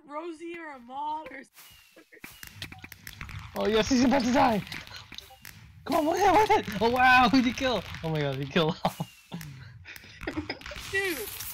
Rosie or a mod or Oh yes, he's about to die! Come on, what it? Oh wow, who'd you kill? Oh my god, he killed all. dude.